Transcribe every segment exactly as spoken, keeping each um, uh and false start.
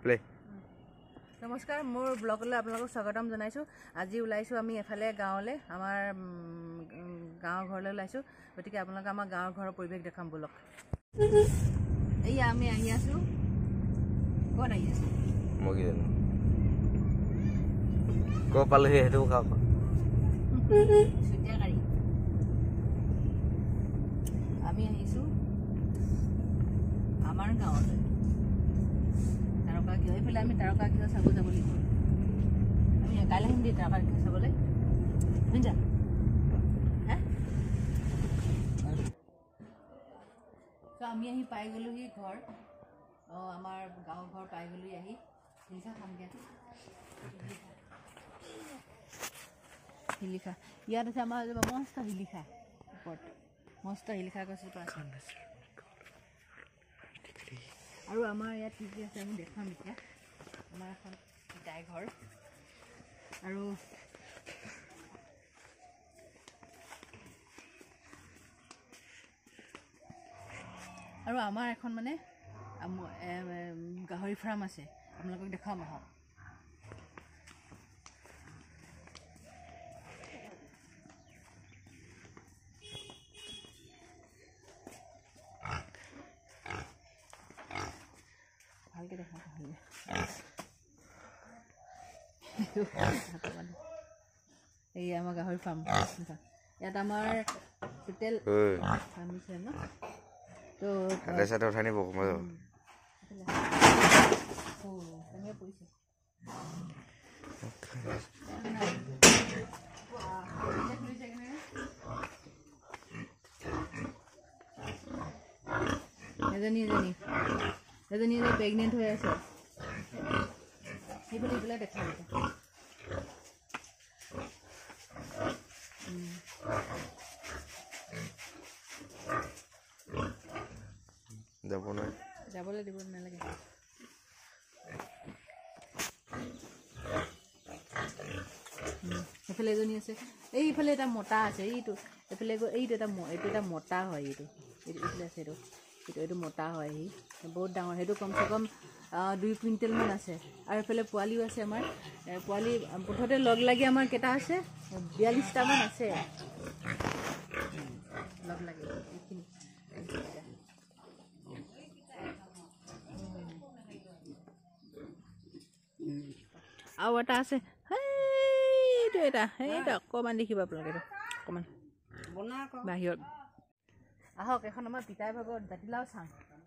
Play নমস্কাৰ মোৰ ব্লগলৈ আপোনালোকক স্বাগতম জনাইছোঁ। আজি ওলাইছোঁ আমি এফালে গাঁৱলৈ, আমাৰ গাঁৱৰ ঘৰলৈ ওলাইছোঁ। গতিকে আপোনালোকে আমাৰ গাঁৱৰ ঘৰৰ পৰিৱেশ দেখাম বলক। এয়া আমি আহি আছোঁ। ক'ত আহি আছোঁ মই কি জানো, ক'ত পালোহি সেইটো খাওক। চুতীয়া গাড়ী আমি আহিছোঁ আমাৰ গাঁৱলৈ। তাৰকা গৃহ এইফালে আমি তাৰকা গৃহ চাব যাব লাগিব। আমি কাইলৈ আহিম দেই তাৰকা গৃহ চাবলৈ, শুনিছা? হে ত' আমি আহি পাই গ'লোহি ঘৰ। অঁ আমাৰ গাঁৱৰ ঘৰ পাই গ'লোহি আহি। শিলিখা খামগৈ। শিলিখা ইয়াত আছে আমাৰ মস্ত শিলিখা, ওপৰত মস্ত শিলিখা গছ এজোপা আছে। আৰু আমাৰ ইয়াত কি কি আছে আমি দেখাম এতিয়া। আমাৰ এখন ইটাই ঘৰ আৰু আৰু আমাৰ এখন মানে গাহৰি ফাৰ্ম আছে, আপোনালোকক দেখাম আহক। ভালকৈ দেখা এই আমাৰ গাহৰি ফাৰ্ম। ইয়াত আমাৰ টোটেল ফাৰ্ম আছে ন, তো উঠাই নিব মই কেনেকৈ পৰিছে। এজনী এজনী এজনী এজনী প্ৰেগনেণ্ট হৈ আছে। সেইফালে সেইফালে দেখা যাব নোৱাৰে, যাবলৈ দিব নালাগে। সেইফালে এজনী আছে, এইফালে এটা মতা আছে। এইটো এইফালে এইটো এটা এইটো এটা মতা হয়। এইটো এইটো এইফালে আছে, এইটো এইটো এইটো মতা হয়। সি বহুত ডাঙৰ, সেইটো কমচে কম দুই কুইণ্টেলমান আছে। আৰু এইফালে পোৱালিও আছে আমাৰ। পোৱালি মুঠতে লগ লাগি আমাৰ কেইটা আছে, বিয়াল্লিছটামান আছে লগ লাগি এইখিনি। আৰু এটা আছে সেইটো, এটা সেইটো অকণমান দেখিব আপোনালোকে, এইটো অকণমান বাহিৰত। আহক এখন আমাৰ পিতাই ভাগত জাতিলাও চাওঁ।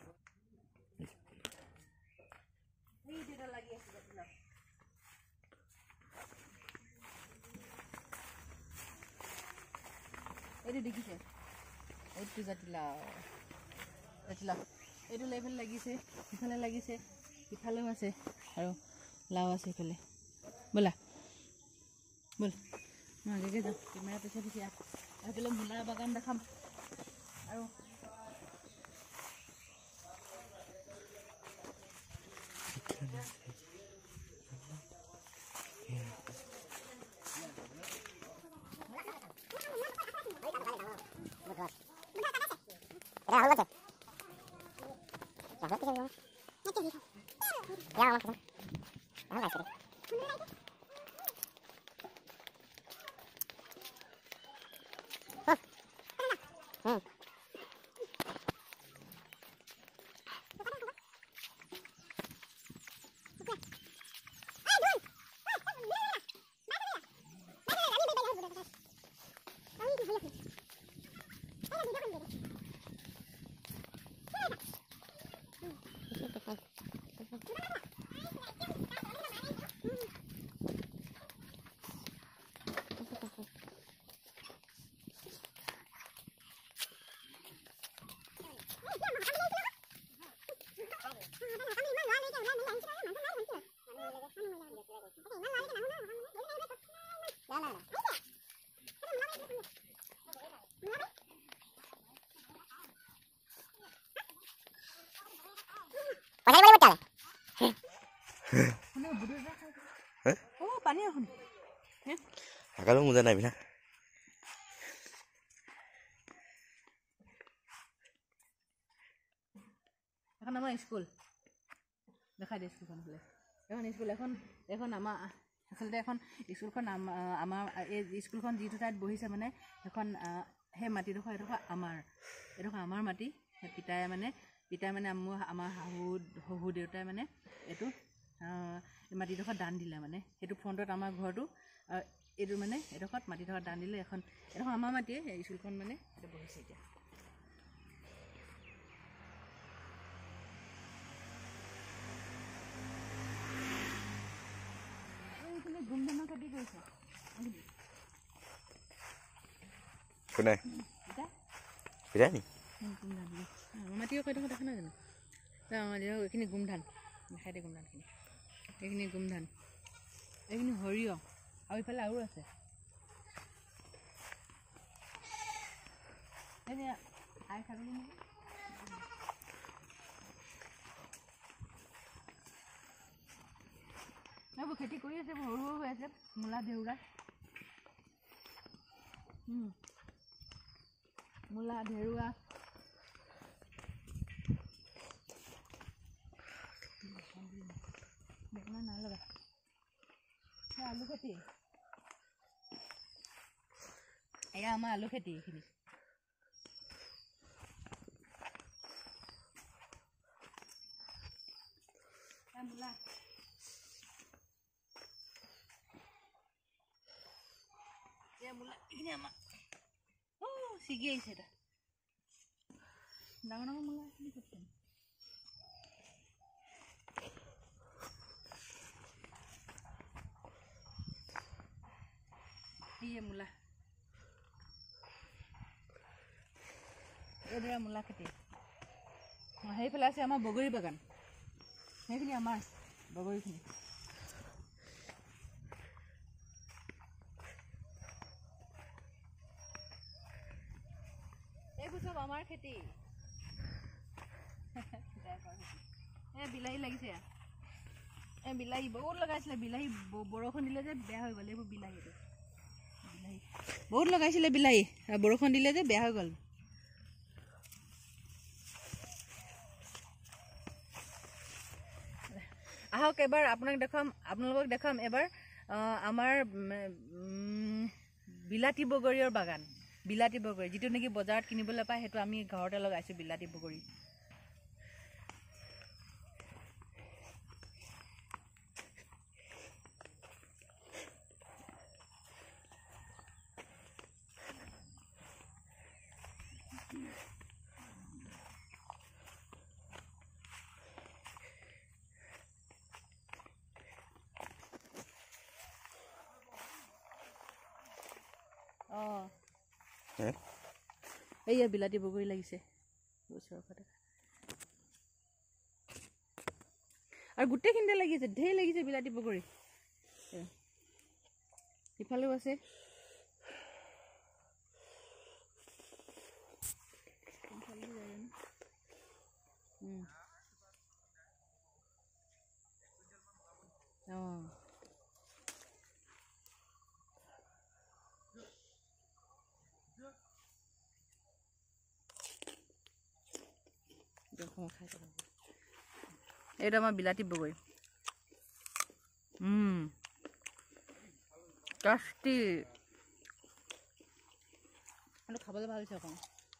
লাগি আছে জাতিলাও। এইটো দেখিছে, এইটো জাতিলাও জাতিলাও এইটো এইফালে লাগিছে, সিফালে লাগিছে, ইফালেও আছে আৰু লাও আছে ইফালে। ব'লা ব'ল, মই আগেকে যাম, কেমেৰা পিছে পিছে। সেইফালে মূলাৰ বাগান দেখাম। আৰু পানী এখন আকালো মোজা নাই বিনা। এখন আমাৰ স্কুল। দেখাই দে স্কুলখন বোলে এখন স্কুল এখন এখন আমাৰ আচলতে এখন স্কুলখন আমাৰ এই স্কুলখন যিটো ঠাইত বহিছে মানে সেইখন সেই মাটিডোখৰ এডোখৰ আমাৰ এডোখৰ আমাৰ মাটি সেই পিতাই মানে পিতাই মানে মোৰ আমাৰ শাহু শহুৰ দেউতাই মানে এইটো মাটিডোখৰ দান দিলে মানে সেইটো ফ্ৰণ্টত আমাৰ ঘৰটো এইটো মানে এডোখৰত মাটিডোখৰ দান দিলে এখন এডোখৰ আমাৰ মাটিয়ে স্কুলখন মানে এটা বহিছে এতিয়া গুমধানৰ খেতি কৰিছে কোনে পিতাই নি মাটি কৈ থকা দেখা নাই জানো এইখিনি গুমধান দেখাই দে গুমধানখিনি এইখিনি গুমধান এইখিনি সৰিয়হ আৰু ইফালে আৰু আছে আই ছাগলী নেকি এইবোৰ খেতি কৰি আছে সৰু সৰু হৈ আছে মূলা দেউৰা মূলা ঢেৰুৱা বেঙেনা নাই লগা আলু খেতি এয়া আমাৰ আলু খেতি এইখিনি মূলা মূলা এইখিনি আমাৰ ছিগি আহিছে এটা ডাঙৰ ডাঙৰ মূলা এইখিনি কৈছে ইয়ে মূলা এইদৰে মূলা খেতি সেইফালে আছে আমাৰ বগৰী বাগান সেইখিনি আমাৰ বগৰীখিনি এইবোৰ চব আমাৰ খেতি এই বিলাহী লাগিছে এই বিলাহী বহুত লগাইছিলে বিলাহী বৰষুণ দিলে যে বেয়া হৈ গ'ল এইবোৰ বিলাহী বিলাহী বহুত লগাইছিলে বিলাহী বৰষুণ দিলে যে বেয়া হৈ গ'ল আহক এবাৰ আপোনাক দেখাম আপোনালোকক দেখাম এবাৰ আমাৰ বিলাতী বগৰীৰ বাগান বিলাতী বগৰী যিটো নেকি বজাৰত কিনিবলৈ পায় সেইটো আমি ঘৰতে লগাইছোঁ বিলাতী বগৰী অঁ এইয়া বিলাতী বগৰী লাগিছে আৰু গোটেইখিনিতে লাগিছে ঢেৰ লাগিছে বিলাতী বগৰী ইফালেও আছে অঁ এইটো আমাৰ বিলাতী বগৰী টেষ্টি এইটো খাবলৈ ভাল হৈছে অকণ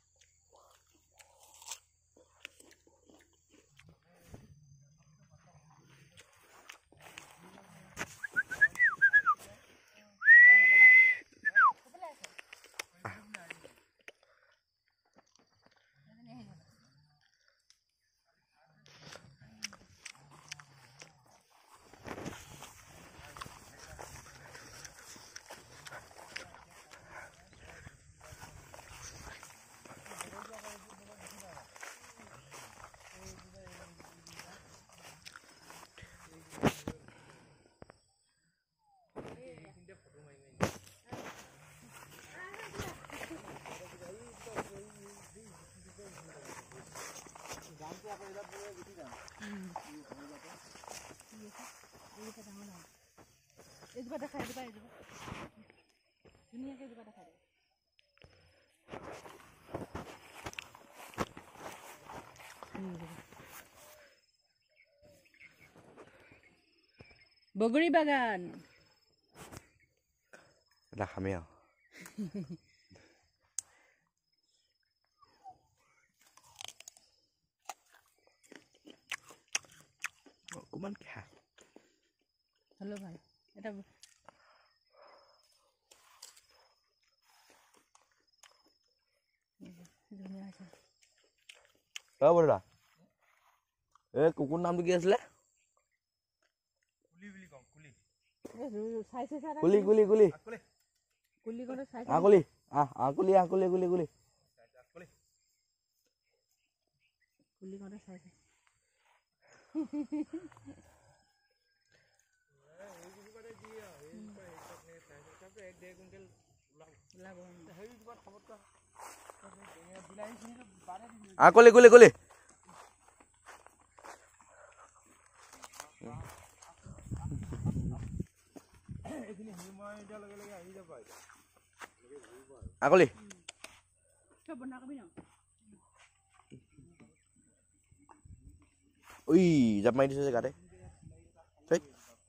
এইজোপা দেখাই এইজোপা এইজোপা ধুনীয়াকৈ এইজোপা দেখাই দিব বগৰী বাগান এটা খামি আৰু অকমান খা হলো ভাল এটা ধুনীয়া আছে অ বড়া এ কুকুৰ নামটো কি আছিলে কুলি বুলি কম কুলি চাইছে সারা কুলি কুলি কুলি কুলি করে চাইছে আ কুলি আ আ কুলি আ কুলি কুলি কুলি কুলি করে চাইছে আ কুলি কুলি কুলি আকলি সব বনা কবি না ওই জাপ মাৰি দিছে গাতে ঠিক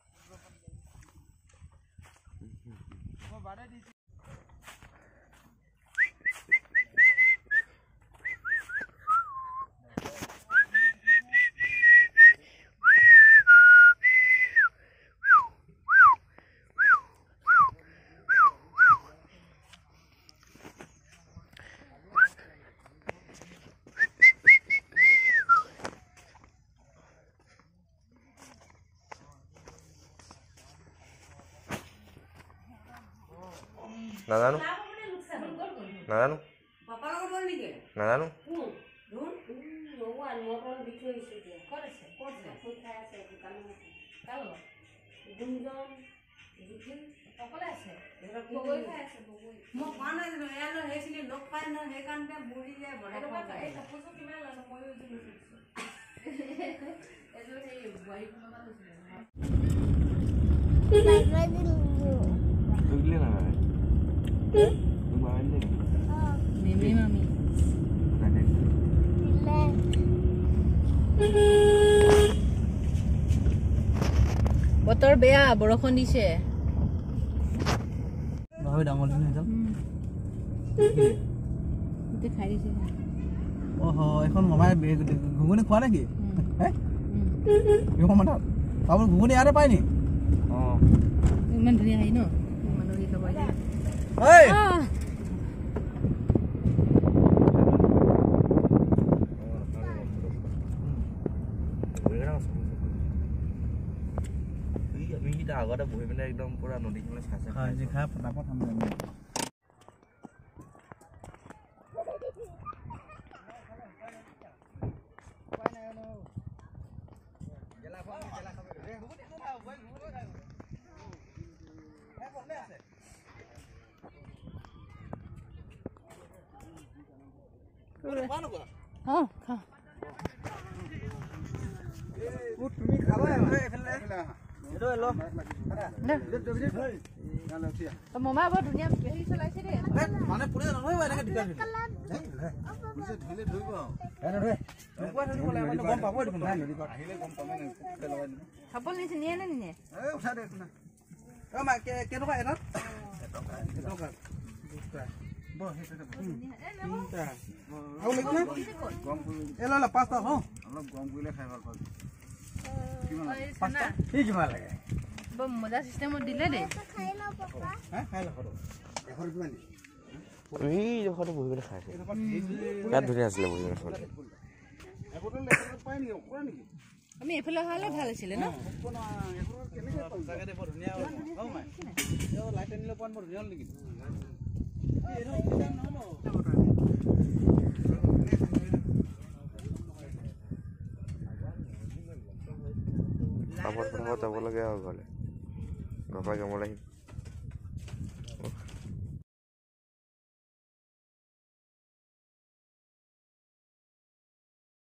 নাজানো নাজানো নাজানো Mimi mami. বতৰ বেয়া বৰষুণ দিছে নহয় ডাঙৰ দিন হেতল ইতে খাই দিছে ওহ এখন মামাই ঘুগুনি খোৱা নেকি হে ইও মামা বাবু ঘুগুনি আরে পাইনি অ ইমান ধুনীয়া হয় ন মানুহ কি খাব যায় ঐ আগতে বহি পিনে একদম পুৰা নদীখনে চাইছে খাই যে খা ফটাফট আমি অ খা তুমি খাবা এফালে এটো এলো তো মামা বৰ ধুনীয়া হেৰি চলাইছে দে মানে পুৰে নহয় এনেকে দিগদাৰ বুজি ধুলে ধুইব এনে ধুই নোপোৱা ধুই বলে আমি গম পাবই দেখোন নদী পাৰ আহিলে গম পামে না লগাই দিম খাপল নিছে নিয়ে নে নিয়ে এ উঠা দে না অ মা কে কেটকা এটা এটকা এটকা দুটা ব হেতে তিনটা আৰু লিখ না গম কৰি এ ললা পাঁচটা হ অলপ গম কৰিলে খাই ভাল পাব কিমান পাঁচটা কি কিমান লাগে ব মজা সিস্টেমত দিলে দে খাই ল পাপা হ্যাঁ খাই ল করো এখন কিমান এই জখতে বহি পিনে খাইছে ইয়াত ধুনীয়া আছিলে বহি পিনে খাবলৈ এবটল লেখা পাই নি কৰা নেকি আমি এফালে হালে ভাল আছিল ন কেনেকে জায়গা দে বৰ ধুনীয়া ও মাই এ লাইট আনিলে পন বৰ ধুনীয়া নেকি এটো কিমান নহলো খাবৰ খাব যাব লাগে আৰু ঘৰলে ঘৰৰ পৰা কামলৈ আহিম